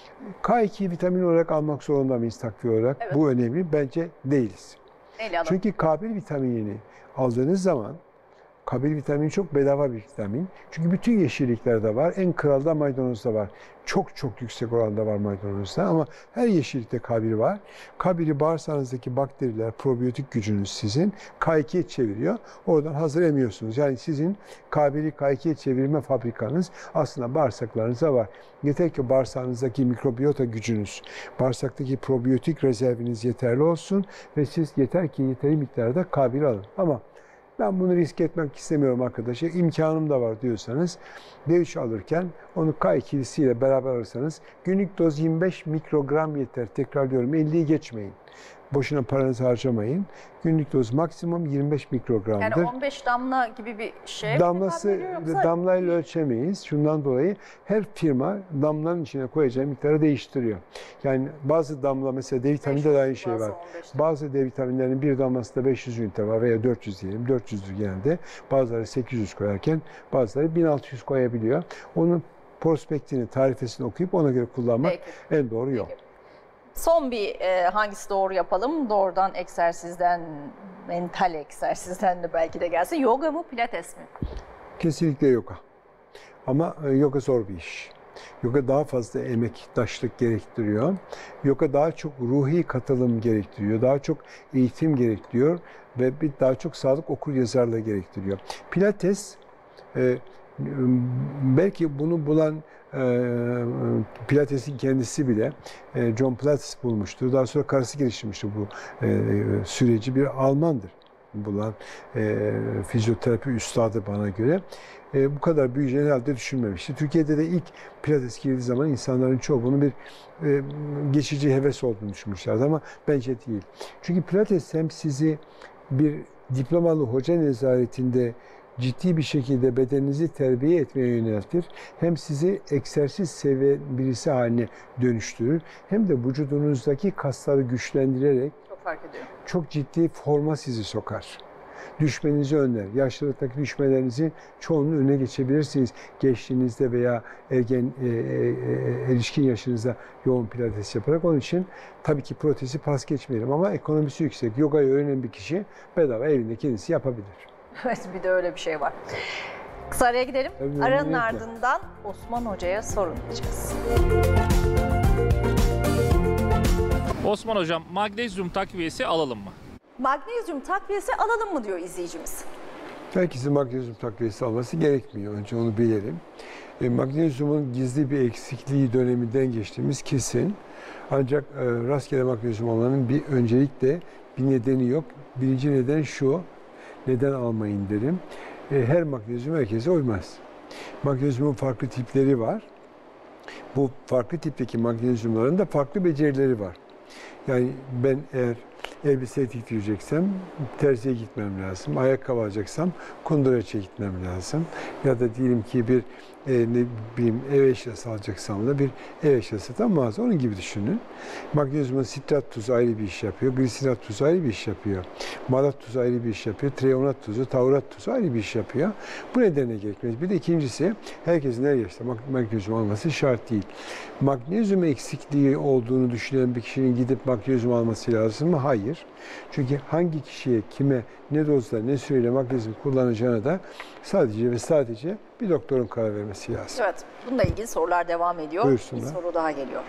K2 vitamin olarak almak zorunda mıyız takviye olarak? Evet. Bu önemli. Bence değiliz. Neyle Çünkü K1 vitaminini aldığınız zaman K1 vitamini çok bedava bir vitamin. Çünkü bütün yeşilliklerde var. En kralda maydanozda var. Çok çok yüksek oranda var maydanozda ama her yeşillikte K1 var. K1'i bağırsağınızdaki bakteriler, probiyotik gücünüz sizin K2'ye çeviriyor. Oradan hazır emiyorsunuz. Yani sizin K1'i K2'ye çevirme fabrikanız aslında bağırsaklarınızda var. Yeter ki bağırsağınızdaki mikrobiyota gücünüz, bağırsaktaki probiyotik rezerviniz yeterli olsun ve siz yeter ki yeteri miktarda K1 alın. Ama ben bunu risk etmek istemiyorum arkadaşlar. İmkanım da var diyorsanız D3 alırken onu K2'siyle beraber alırsanız günlük doz 25 mikrogram yeter. Tekrar diyorum 50'yi geçmeyin. Boşuna paranızı harcamayın. Günlük doz maksimum 25 mikrogramdır. Yani 15 damla gibi bir şey Damlası yoksa... damlayla ölçemeyiz. Şundan dolayı her firma damlanın içine koyacağı miktarı değiştiriyor. Yani bazı damla mesela D vitaminde de aynı şey var. Bazı D vitaminlerinin bir damlasında 500 ünite var veya 400 diyelim. 400'dür genelde. Bazıları 800 koyarken bazıları 1600 koyabiliyor. Onun prospektini, tarifesini okuyup ona göre kullanmak en doğru yol. Son bir hangisi doğru yapalım? Doğrudan egzersizden, mental egzersizden de belki de gelsin. Yoga mı, pilates mi? Kesinlikle yoga. Ama yoga zor bir iş. Yoga daha fazla emektaşlık gerektiriyor. Yoga daha çok ruhi katılım gerektiriyor. Daha çok eğitim gerektiriyor ve daha çok sağlık okuryazarlığı gerektiriyor. Pilates belki bunu bulan Pilates'in kendisi bile John Pilates bulmuştur. Daha sonra karısı geliştirmiştir bu süreci. Bir Almandır bulan fizyoterapi üstadı bana göre. Bu kadar büyüyeceğini herhalde düşünmemişti. Türkiye'de de ilk Pilates girdiği zaman insanların çoğu bunun bir geçici heves olduğunu düşünmüşlerdi ama bence değil. Çünkü Pilates hem sizi bir diplomalı hoca nezaretinde ciddi bir şekilde bedeninizi terbiye etmeye yöneltir. Hem sizi egzersiz seven birisi haline dönüştürür. Hem de vücudunuzdaki kasları güçlendirerek Çok fark ediyor. çok ciddi forma sizi sokar. Düşmenizi önler. Yaşlılıktaki düşmelerinizin çoğunun önüne geçebilirsiniz. Gençliğinizde veya erişkin yaşınızda yoğun pilates yaparak. Onun için tabii ki protezi pas geçmeyelim ama ekonomisi yüksek. Yogayı öğrenen bir kişi bedava evinde kendisi yapabilir. Evet, bir de öyle bir şey var. Kısa araya gidelim. Tabii, Aranın memnuniyetle. ardından Osman Hoca'ya sorun edeceğiz. Osman Hocam, magnezyum takviyesi alalım mı? Magnezyum takviyesi alalım mı diyor izleyicimiz. Herkesin magnezyum takviyesi alması gerekmiyor. Önce onu bilelim. Magnezyumun gizli bir eksikliği döneminden geçtiğimiz kesin. Ancak rastgele magnezyum almanın bir öncelikle bir nedeni yok. Birinci neden şu, neden almayın derim. Her magnezyum herkese uymaz. Magnezyumun farklı tipleri var. Bu farklı tipteki magnezyumların da farklı becerileri var. Yani ben eğer elbise diktireceksem terziye gitmem lazım. Ayakkabı alacaksam kunduracıya gitmem lazım. Ya da diyelim ki bir ne bileyim ev eşyası alacaksam da bir ev eşyası da mağaza. Onun gibi düşünün. Magnezyumun sitrat tuzu ayrı bir iş yapıyor. Glisinat tuzu ayrı bir iş yapıyor. Malat tuzu ayrı bir iş yapıyor. Treonat tuzu, taurat tuzu ayrı bir iş yapıyor. Bu nedenle gerekmez. Bir de ikincisi herkesin her yaşta magnezyum alması şart değil. Magnezyum eksikliği olduğunu düşünen bir kişinin gidip magnezyum alması lazım mı? Hayır. Çünkü hangi kişiye, kime, ne dozda, ne süreyle magnezyum kullanacağına da sadece ve sadece bir doktorun karar vermesi lazım. Evet, bununla ilgili sorular devam ediyor. Buyursunlar. Bir soru daha geliyor.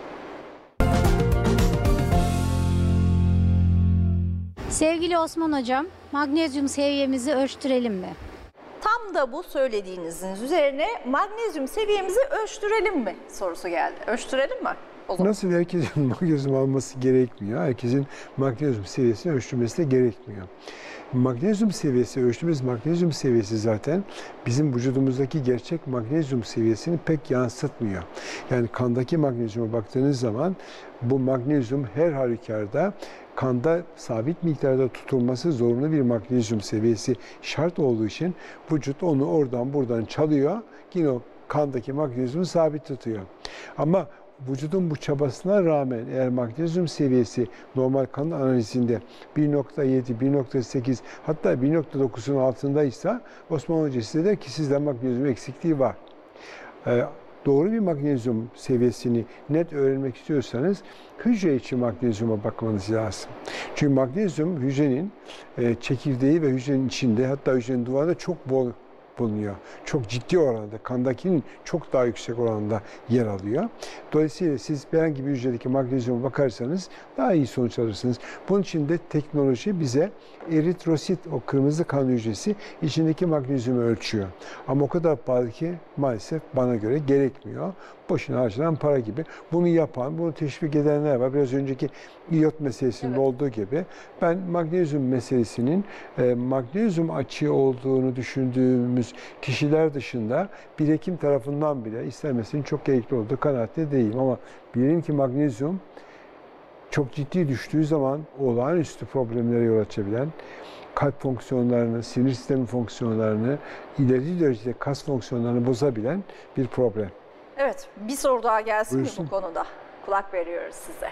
Sevgili Osman Hocam, magnezyum seviyemizi ölçtürelim mi? Tam da bu söylediğinizin üzerine magnezyum seviyemizi ölçtürelim mi sorusu geldi. Ölçtürelim mi? O zaman. Nasıl herkesin magnezyum alması gerekmiyor. Herkesin magnezyum seviyesini ölçtürmesi de gerekmiyor. Magnezyum seviyesi, ölçtüğümüz magnezyum seviyesi zaten bizim vücudumuzdaki gerçek magnezyum seviyesini pek yansıtmıyor. Yani kandaki magnezyuma baktığınız zaman bu magnezyum her halükarda kanda sabit miktarda tutulması zorunlu bir magnezyum seviyesi şart olduğu için vücut onu oradan buradan çalıyor. Yine o kandaki magnezyumu sabit tutuyor. Ama vücudun bu çabasına rağmen eğer magnezyum seviyesi normal kan analizinde 1.7, 1.8 hatta 1.9'un altındaysa Osman Hoca size der ki sizde magnezyum eksikliği var. Doğru bir magnezyum seviyesini net öğrenmek istiyorsanız hücre içi magnezyuma bakmanız lazım. Çünkü magnezyum hücrenin çekirdeği ve hücrenin içinde hatta hücrenin duvarında çok bol bulunuyor. Çok ciddi oranda, kandakinin çok daha yüksek oranda yer alıyor. Dolayısıyla siz herhangi bir hücredeki magnezyuma bakarsanız daha iyi sonuç alırsınız. Bunun için de teknoloji bize eritrosit, o kırmızı kan hücresi içindeki magnezyumu ölçüyor. Ama o kadar pahalı ki maalesef bana göre gerekmiyor. Boşuna harcanan para gibi. Bunu yapan, bunu teşvik edenler var. Biraz önceki iyot meselesinde olduğu gibi. Ben magnezyum meselesinin magnezyum açığı olduğunu düşündüğümüz kişiler dışında bir hekim tarafından bile istenmesinin çok gerekli olduğu kanaatinde değilim. Ama bilin ki magnezyum çok ciddi düştüğü zaman olağanüstü problemlere yol açabilen, kalp fonksiyonlarını, sinir sistemi fonksiyonlarını, ileri derecede kas fonksiyonlarını bozabilen bir problem. Evet, bir soru daha gelsin mi Buyursun. bu konuda? Kulak veriyoruz size.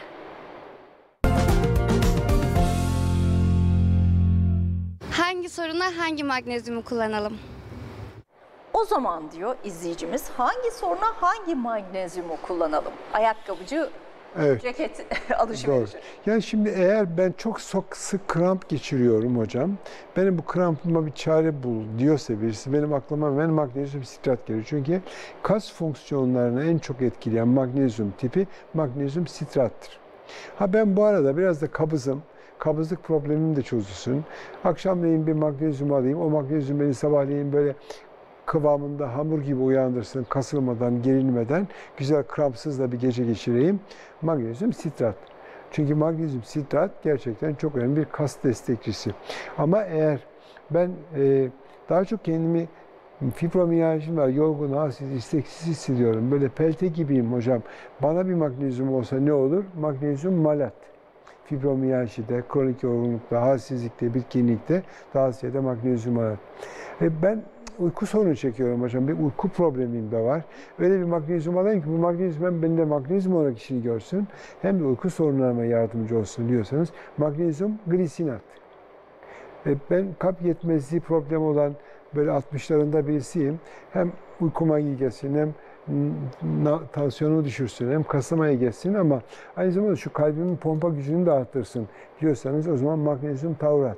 Hangi soruna hangi magnezyumu kullanalım? O zaman diyor izleyicimiz hangi soruna hangi magnezyumu kullanalım? Ayakkabıcı Evet. ceket Doğru. alışverişi. Yani şimdi eğer ben çok sık kramp geçiriyorum hocam, benim bu krampıma bir çare bul diyorsa birisi benim aklıma hemen magnezyum sitrat geliyor. Çünkü kas fonksiyonlarını en çok etkileyen magnezyum tipi magnezyum sitrattır. Ha ben bu arada biraz da kabızım. Kabızlık problemim de çözülsün. Akşamleyin bir magnezyum alayım. O magnezyum beni sabahleyin böyle kıvamında hamur gibi uyandırsın, kasılmadan, gerilmeden, güzel krampsız da bir gece geçireyim. Magnezyum sitrat. Çünkü magnezyum sitrat gerçekten çok önemli bir kas destekçisi. Ama eğer ben daha çok kendimi fibromiyalji var, yorgun, halsiz, isteksiz hissediyorum. Böyle pelte gibiyim hocam. Bana bir magnezyum olsa ne olur? Magnezyum malat. fibromiyajide, kronik yorgunlukta, halsizlikte, bitkinlikte daha ziyade magnezyum var. Ben uyku sorunu çekiyorum hocam. Bir uyku problemim de var. Öyle bir magnezyum alayım ki bu magnezyum hem bende magnezyum olarak işini görsün hem de uyku sorunlarıma yardımcı olsun diyorsanız magnezyum glisinat. Ben kalp yetmezliği problemi olan böyle 60'larında birisiyim. Hem uykuma iyi gelsin hem tansiyonumu düşürsün hem kasıma iyi gelsin ama aynı zamanda şu kalbimin pompa gücünü de arttırsın diyorsanız o zaman magnezyum taurat.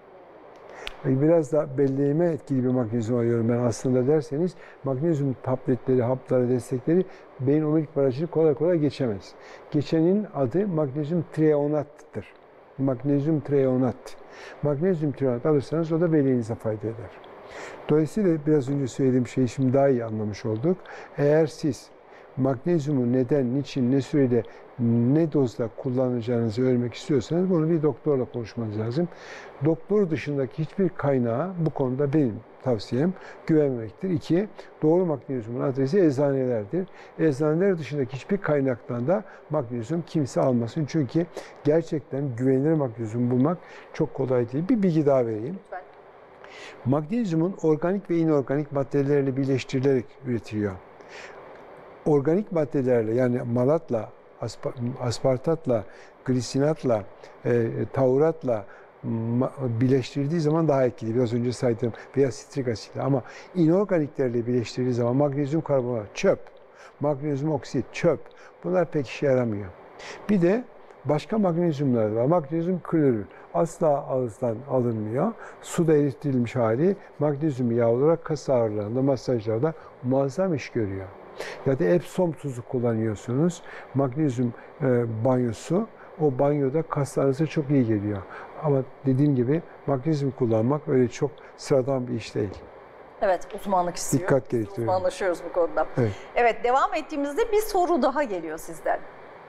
Biraz da belleğime etkili bir magnezyum alıyorum ben aslında derseniz magnezyum tabletleri, hapları, destekleri beyin omurilik barajını kolay kolay geçemez. Geçenin adı magnezyum treonattır. Magnezyum treonat. Magnezyum treonat alırsanız o da belleğinize fayda eder. Dolayısıyla biraz önce söylediğim şeyi şimdi daha iyi anlamış olduk. Eğer siz magnezyumu neden, niçin, ne sürede, ne dozda kullanacağınızı öğrenmek istiyorsanız bunu bir doktorla konuşmanız lazım. Doktor dışındaki hiçbir kaynağa bu konuda benim tavsiyem güvenmemektir. 2. Doğru magnezyumun adresi eczanelerdir. Eczaneler dışındaki hiçbir kaynaktan da magnezyum kimse almasın. Çünkü gerçekten güvenilir magnezyum bulmak çok kolay değil. Bir bilgi daha vereyim. Lütfen. Magnezyumun organik ve inorganik maddelerle birleştirilerek üretiliyor. Organik maddelerle yani malatla, aspartatla, glisinatla, tauratla birleştirdiği zaman daha etkili. Biraz önce saydığım veya sitrik asitle. Ama inorganiklerle birleştirdiği zaman magnezyum karbonat çöp, magnezyum oksit çöp. Bunlar pek işe yaramıyor. Bir de başka magnezyumlar var. Magnezyum klorür. Asla ağızdan alınmıyor. Suda eritirilmiş hali magnezyum yağı olarak kas ağrılarında, masajlarda muazzam iş görüyor. Ya da Epsom tuzu kullanıyorsunuz. Magnezyum banyosu. O banyoda kaslarınıza çok iyi geliyor. Ama dediğim gibi magnezyum kullanmak öyle çok sıradan bir iş değil. Evet, uzmanlık istiyor. Dikkat gerektiriyor. Uzmanlaşıyoruz bu konuda. Evet. Evet, devam ettiğimizde bir soru daha geliyor sizden.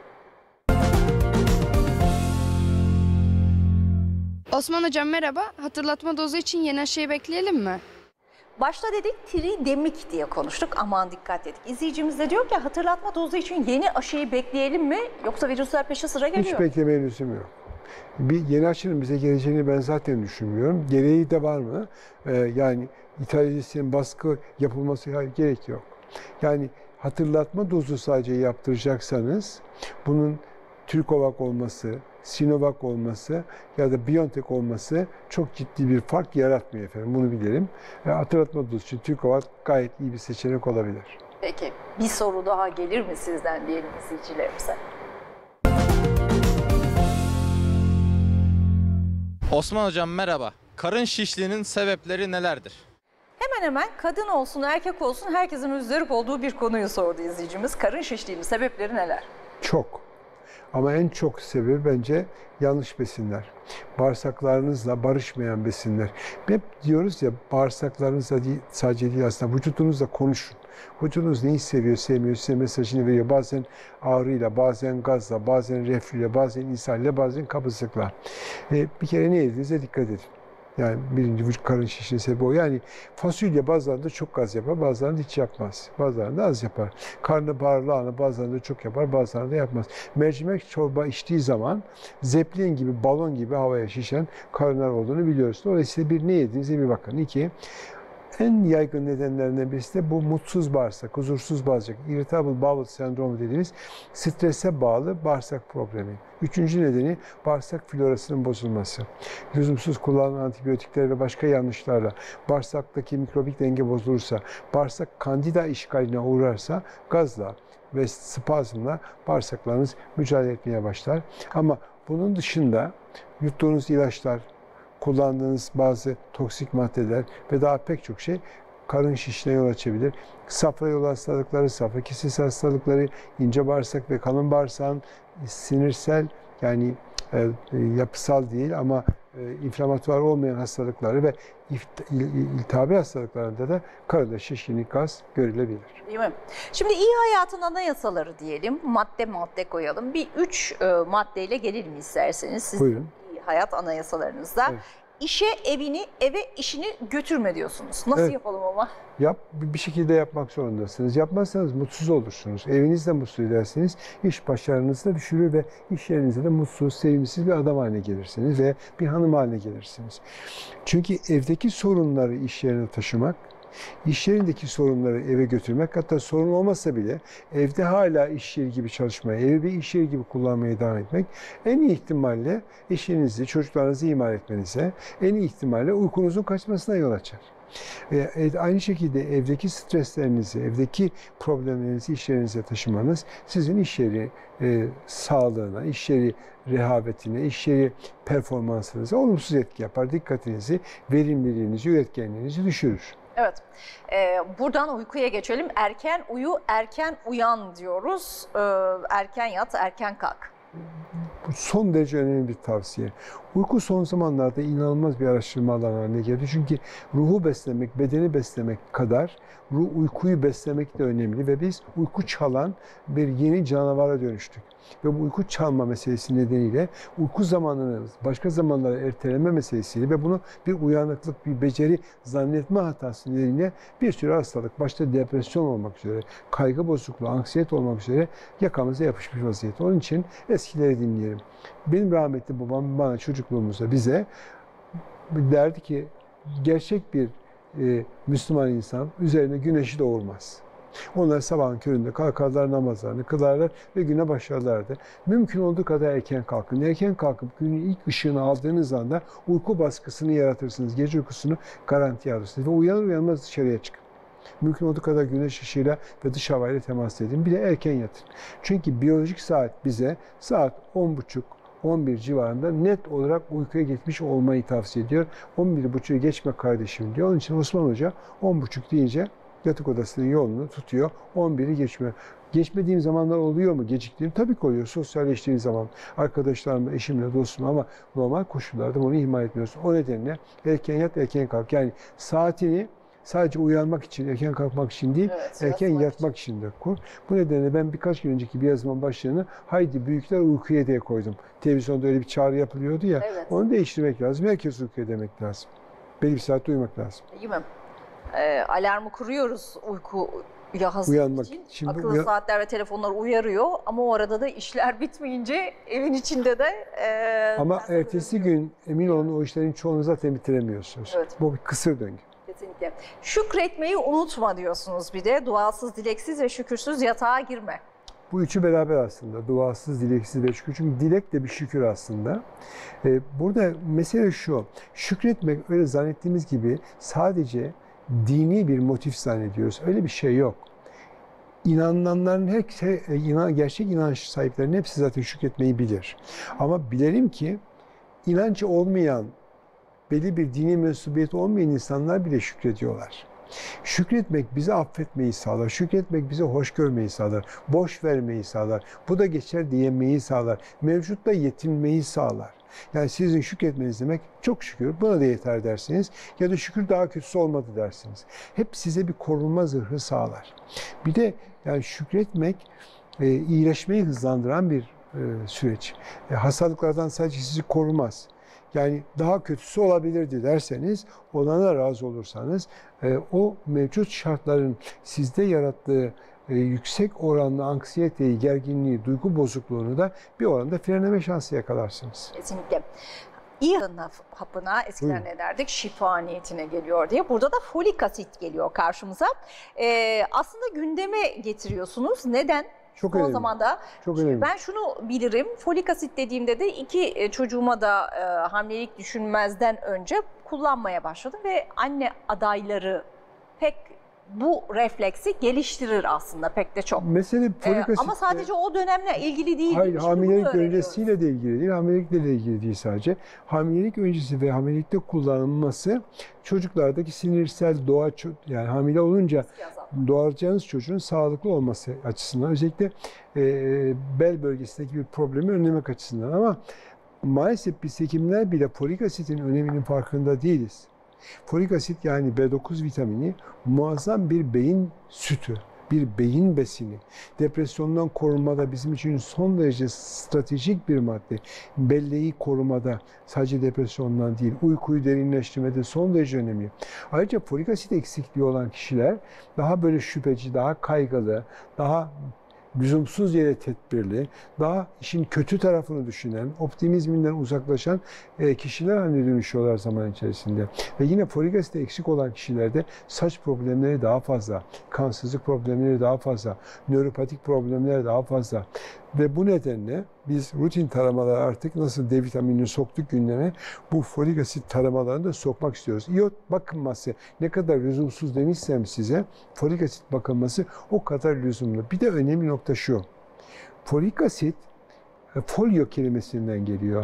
Osman Hocam merhaba. Hatırlatma dozu için yeni aşıyı bekleyelim mi? Başta dedik tridemik diye konuştuk. Aman dikkat dedik. İzleyicimiz de diyor ki hatırlatma dozu için yeni aşıyı bekleyelim mi? Yoksa virüsler peşi sıra geliyor. Hiç beklemeye lüzum yok. Bir yeni aşının bize geleceğini ben zaten düşünmüyorum. Gereği de var mı? Yani İtalyanların baskı yapılması gerek yok. Yani hatırlatma dozu sadece yaptıracaksanız bunun Türkovak olması, Sinovac olması ya da BioNTech olması çok ciddi bir fark yaratmıyor efendim. Bunu bilelim. Hatırlatma dozu için Türkovak gayet iyi bir seçenek olabilir. Peki bir soru daha gelir mi sizden diyelim izleyicilerimize? Osman Hocam merhaba. Karın şişliğinin sebepleri nelerdir? Hemen hemen kadın olsun erkek olsun herkesin müzdarip olduğu bir konuyu sordu izleyicimiz. Karın şişliğinin sebepleri neler? Çok. Ama en çok sebebi bence yanlış besinler. Bağırsaklarınızla barışmayan besinler. Hep diyoruz ya bağırsaklarınızla değil, sadece değil aslında vücudunuzla konuşun. Vücudunuz neyi seviyor, sevmiyor, size mesajını veriyor. Bazen ağrıyla, bazen gazla, bazen reflüyle, bazen ishalle, bazen kabızlıkla. Bir kere ne yediğinize dikkat edin. Yani birinci vücut karın şişliği sebebi o. Yani fasulye bazılarında çok gaz yapar, bazılarında hiç yapmaz. Bazılarında az yapar. Karnabahar, lahana bazılarında çok yapar, bazılarında yapmaz. Mercimek çorba içtiği zaman zeplin gibi, balon gibi havaya şişen karınlar olduğunu biliyoruz. Dolayısıyla bir ne yediğinize bir bakın. 2. En yaygın nedenlerinden birisi de bu mutsuz bağırsak, huzursuz bağırsak, irritable bowel sendromu dediğimiz strese bağlı bağırsak problemi. 3. nedeni bağırsak florasının bozulması. Lüzumsuz kullanılan antibiyotikler ve başka yanlışlarla bağırsaktaki mikrobik denge bozulursa, bağırsak kandida işgaline uğrarsa gazla ve spazmla bağırsaklarınız mücadele etmeye başlar. Ama bunun dışında yuttuğunuz ilaçlar, kullandığınız bazı toksik maddeler ve daha pek çok şey karın şişliğine yol açabilir. Safra yolu hastalıkları, safra kesesi hastalıkları, ince bağırsak ve kalın bağırsağın sinirsel yani yapısal değil ama inflamatuar olmayan hastalıkları ve iltihabi hastalıklarında da karında şişkinlik, gaz görülebilir. Değil mi? Şimdi iyi hayatın anayasaları diyelim, madde madde koyalım. Bir 3 maddeyle gelelim isterseniz. Siz Buyurun. iyi hayat anayasalarınızda. Evet. işe evini, eve işini götürme diyorsunuz. Nasıl Evet. yapalım ama? Bir şekilde yapmak zorundasınız. Yapmazsanız mutsuz olursunuz. Evinizde mutsuz edersiniz. İş başarınızı da düşürür ve iş yerinizde de mutsuz, sevimsiz bir adam haline gelirsiniz ve bir hanım haline gelirsiniz. Çünkü evdeki sorunları iş yerine taşımak, İş yerindeki sorunları eve götürmek, hatta sorun olmasa bile evde hala iş yeri gibi çalışmaya, evi bir iş yeri gibi kullanmaya devam etmek en iyi ihtimalle eşinizi, çocuklarınızı ihmal etmenize, en iyi ihtimalle uykunuzun kaçmasına yol açar. Aynı şekilde evdeki streslerinizi, evdeki problemlerinizi iş yerinize taşımanız sizin iş yeri sağlığına, iş yeri rehavetine, iş yeri performansınıza olumsuz etki yapar. Dikkatinizi, verimliliğinizi, üretkenliğinizi düşürür. Evet. Buradan uykuya geçelim. Erken uyu, erken uyan diyoruz. Erken yat, erken kalk. Bu son derece önemli bir tavsiye. Uyku son zamanlarda inanılmaz bir araştırma alanı haline geldi. Çünkü ruhu beslemek, bedeni beslemek kadar uykuyu beslemek de önemli ve biz uyku çalan bir yeni canavara dönüştük. Ve bu uyku çalma meselesi nedeniyle uyku zamanını başka zamanlara erteleme meselesiyle ve bunu bir uyanıklık, bir beceri zannetme hatası nedeniyle bir sürü hastalık, başta depresyon olmak üzere, kaygı bozukluğu, anksiyete olmak üzere yakamıza yapışmış vaziyette. Onun için eskileri dinleyelim. Benim rahmetli babam bana çocukluğumuzda bize derdi ki gerçek bir Müslüman insan üzerine güneşi doğurmaz. Onlar sabahın köründe kalkarlar, namazlarını kılarlar ve güne başlarlardı. Mümkün olduğu kadar erken kalkın. Erken kalkıp günün ilk ışığını aldığınız anda uyku baskısını yaratırsınız. Gece uykusunu garantiye alırsınız. Ve uyanır uyanmaz dışarıya çıkın. Mümkün olduğu kadar güneş ışığıyla ve dış havayla temas edin. Bir de erken yatın. Çünkü biyolojik saat bize saat 10.30-11 civarında net olarak uykuya gitmiş olmayı tavsiye ediyor. 11.30'u geçme kardeşim diyor. Onun için Osman Hoca 10.30 deyince yatak odasının yolunu tutuyor. 11'i geçmiyor. Geçmediğim zamanlar oluyor mu? Geciktiğim tabii ki oluyor. Sosyalleştiğim zaman arkadaşlarımla, eşimle, dostumla ama normal koşullarda bunu ihmal etmiyoruz. O nedenle erken yat, erken kalk. Yani saatini sadece uyanmak için, erken kalkmak için değil, Evet, erken yatmak için de kur. Bu nedenle ben birkaç gün önceki bir yazımın başlığını haydi büyükler uykuya diye koydum. Televizyonda öyle bir çağrı yapılıyordu ya. Evet. Onu değiştirmek lazım. Herkes uykuya demek lazım. Belli bir saatte uyumak lazım. Değil mi? Alarmı kuruyoruz uykuya hazırlık Uyanmak. için. Şimdi Akıllı saatler ve telefonlar uyarıyor ama o arada da işler bitmeyince evin içinde de... Ama tersine ertesi dönüyor. gün emin olun o işlerin çoğunu zaten bitiremiyorsunuz. Evet. Bu bir kısır döngü. Kesinlikle. Şükretmeyi unutma diyorsunuz bir de. Duasız, dileksiz ve şükürsüz yatağa girme. Bu üçü beraber aslında. Duasız, dileksiz ve şükür. Çünkü dilek de bir şükür aslında. Burada mesele şu. Şükretmek öyle zannettiğimiz gibi sadece dini bir motif zannediyoruz. Öyle bir şey yok. İnananların gerçek inanç sahiplerinin hepsi zaten şükretmeyi bilir. Ama bilelim ki inancı olmayan, belli bir dini mensubiyeti olmayan insanlar bile şükrediyorlar. Şükretmek bize affetmeyi sağlar. Şükretmek bize hoş görmeyi sağlar. Boş vermeyi sağlar. Bu da geçer diyemeyi sağlar. Mevcutla yetinmeyi sağlar. Yani sizin şükretmeniz demek çok şükür buna da yeter dersiniz ya da şükür daha kötüsü olmadı dersiniz. Hep size bir korunma zırhı sağlar. Bir de yani şükretmek iyileşmeyi hızlandıran bir süreç. Hastalıklardan sadece sizi korumaz. Yani daha kötüsü olabilirdi derseniz, olana razı olursanız o mevcut şartların sizde yarattığı yüksek oranlı anksiyeteyi, gerginliği, duygu bozukluğunu da bir oranda frenleme şansı yakalarsınız. Kesinlikle. İyi hapına eskiden ne derdik? Şifa niyetine geliyor diye. Burada da folik asit geliyor karşımıza. Aslında gündeme getiriyorsunuz. Neden? Çok Son önemli. zamanda Çok önemli. ben şunu bilirim. Folik asit dediğimde de iki çocuğuma da hamilelik düşünmezden önce kullanmaya başladım ve anne adayları pek bu refleksi geliştirir aslında pek de çok. Mesele folik asit. Ama sadece o dönemle ilgili değil. Hayır, Şimdi hamilelik bunu öğreniyoruz. öncesiyle de ilgili değil, hamilelikle de ilgili değil sadece. Hamilelik öncesi ve hamilelikte kullanılması çocuklardaki sinirsel yani hamile olunca doğuracağınız çocuğun sağlıklı olması açısından, özellikle bel bölgesindeki bir problemi önlemek açısından. Ama maalesef biz hekimler bile folik asitin öneminin farkında değiliz. Folik asit yani B9 vitamini muazzam bir beyin sütü. bir beyin besini. Depresyondan korunmada bizim için son derece stratejik bir madde. Belleği korumada, sadece depresyondan değil, uykuyu derinleştirmede son derece önemli. Ayrıca folik asit eksikliği olan kişiler daha böyle şüpheci, daha kaygılı, daha lüzumsuz yere tedbirli, daha işin kötü tarafını düşünen, optimizminden uzaklaşan kişiler haline dönüşüyorlar zaman içerisinde. Ve yine folik asit eksik olan kişilerde saç problemleri daha fazla, kansızlık problemleri daha fazla, nöropatik problemler daha fazla. Ve bu nedenle biz rutin taramalar artık nasıl D vitaminini soktuk gündeme, bu folik asit taramalarını da sokmak istiyoruz. İyot bakılması ne kadar lüzumsuz demişsem size, folik asit bakılması o kadar lüzumlu. Bir de önemli nokta şu, folik asit folio kelimesinden geliyor.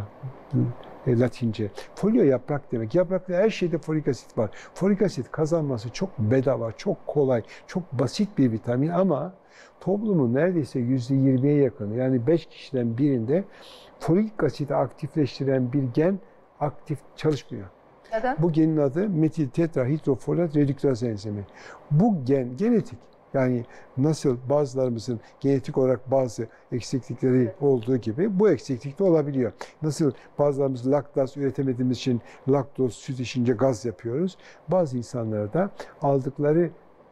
Latince. Folio yaprak demek. Yaprakta her şeyde folik asit var. Folik asit kazanması çok bedava, çok kolay, çok basit bir vitamin ama toplumun neredeyse %20'ye yakını, yani 5 kişiden birinde folik asiti aktifleştiren bir gen aktif çalışmıyor. Neden? Bu genin adı metil tetrahidrofolat redüktaz enzimi. Bu gen genetik. Yani nasıl bazılarımızın genetik olarak bazı eksiklikleri olduğu gibi bu eksiklik de olabiliyor. Nasıl bazılarımız laktaz üretemediğimiz için laktoz, süt içince gaz yapıyoruz. Bazı insanlarda aldıkları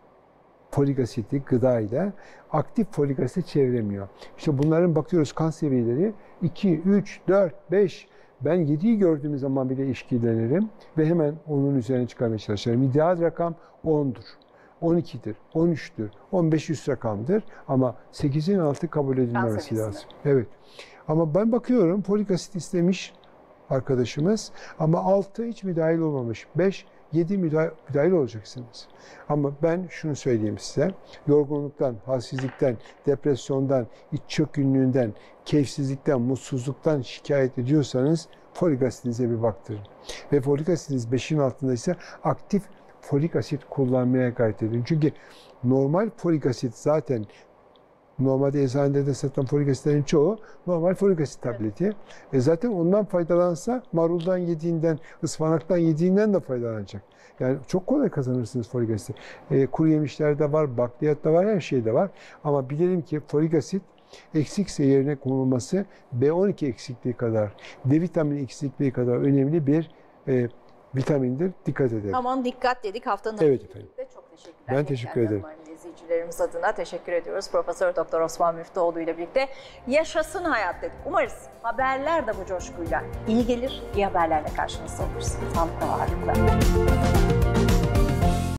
folik asiti gıdayla aktif folik asit çeviremiyor. İşte bunların bakıyoruz kan seviyeleri 2, 3, 4, 5. Ben 7'yi gördüğüm zaman bile işkillenirim ve hemen onun üzerine çıkarmaya çalışırım. İdeal rakam 10'dur. 12'dir, 13'tür, 15 üst rakamdır ama 8'in altı kabul edilmemesi lazım. Evet. Ama ben bakıyorum folik asit istemiş arkadaşımız ama 6 hiç müdahil olmamış. 5, 7 müdahil olacaksınız. Ama ben şunu söyleyeyim size. Yorgunluktan, halsizlikten, depresyondan, iç çökünlüğünden, keyifsizlikten, mutsuzluktan şikayet ediyorsanız folik asitinize bir baktırın. Ve folik asitiniz 5'in altındaysa aktif folik asit kullanmaya gayret edin. Çünkü normal folik asit zaten normalde eczanede satılan folik asitlerin çoğu normal folik asit tableti. Zaten ondan faydalansa maruldan yediğinden, ıspanaktan yediğinden de faydalanacak. Yani çok kolay kazanırsınız folik asit. Kuru yemişlerde var, bakliyatta var, her şeyde var. Ama bilelim ki folik asit eksikse yerine konulması B12 eksikliği kadar, D vitamini eksikliği kadar önemli bir vitamindir. Dikkat edelim. Aman dikkat dedik haftanın. Evet efendim. Çok teşekkürler. Ben teşekkür ederim. İzleyicilerimiz adına teşekkür ediyoruz. Profesör Doktor Osman Müftüoğlu ile birlikte yaşasın hayat dedik. Umarız haberler de bu coşkuyla iyi gelir, iyi haberlerle karşınızda oluruz. Sağlıkla ve varlıkla.